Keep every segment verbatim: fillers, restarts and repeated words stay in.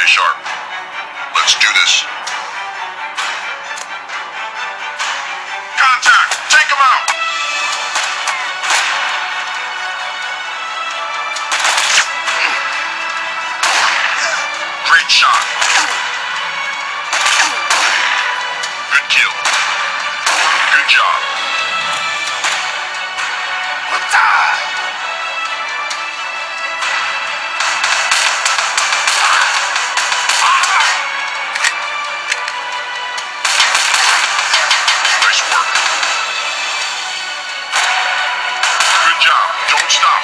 sharp. Let's do this. Contact! Take him out! Great shot. Good kill. Good job. Nice work. Good job. Don't stop.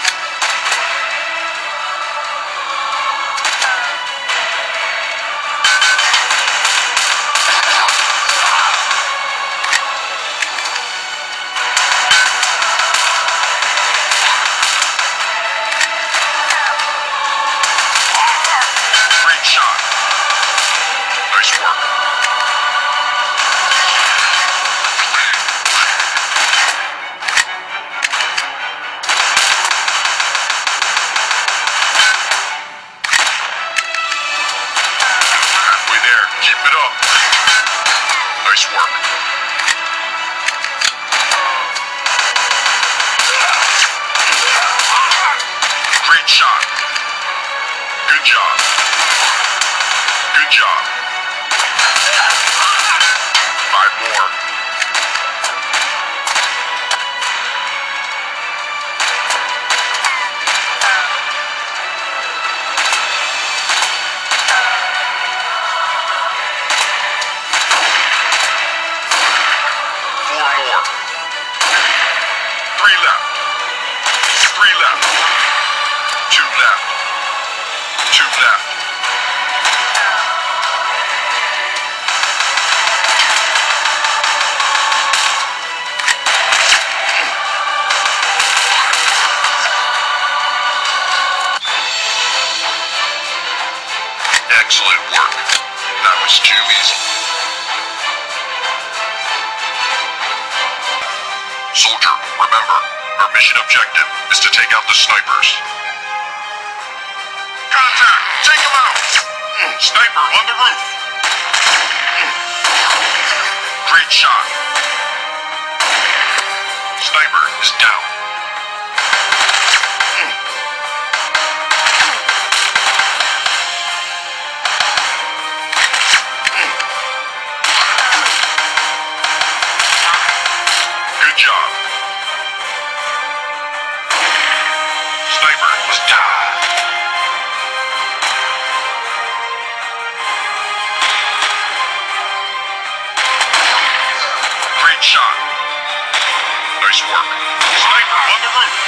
Great shot. Nice work. Halfway there. Keep it up. Nice work. Great shot. Good job. Good job. Five more. Four more. Three left. Three left. Two left. Two left. Excellent work. That was too easy. Soldier, remember, our mission objective is to take out the snipers. Contact! Take him out! Sniper on the roof! Great shot. Sniper is down. Good job. Sniper was down. Great shot. Nice work. Sniper on the roof.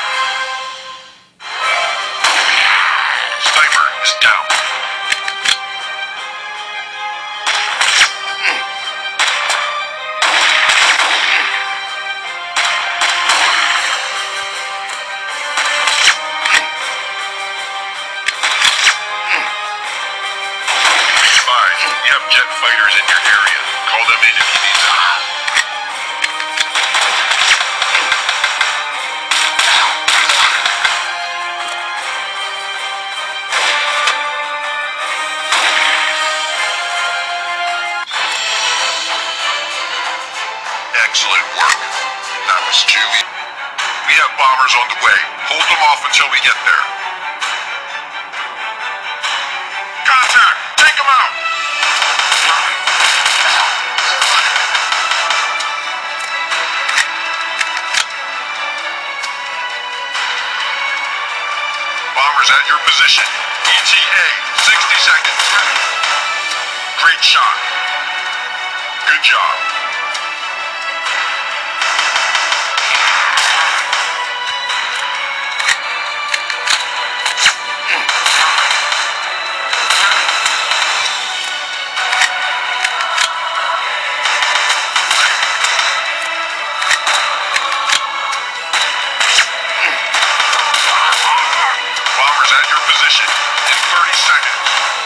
Sniper is down. We have jet fighters in your area. Call them in if you need them. Excellent work. That was too easy. We have bombers on the way. Hold them off until we get there. Contact! Take them out! Bombers at your position. E T A, sixty seconds. Great shot. Good job. Bombers at your position in thirty seconds.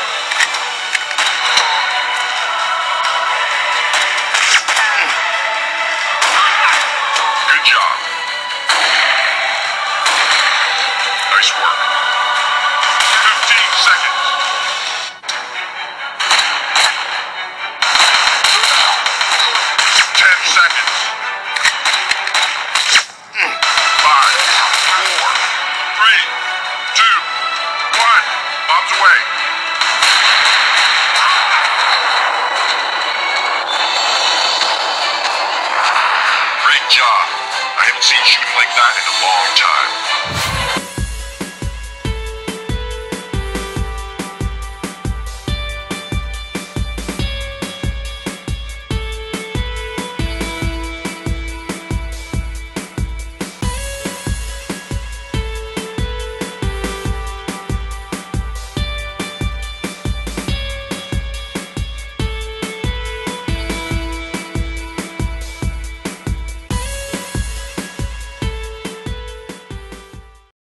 Good job. Nice work. fifteen seconds. job. I haven't seen shooting like that in a long time.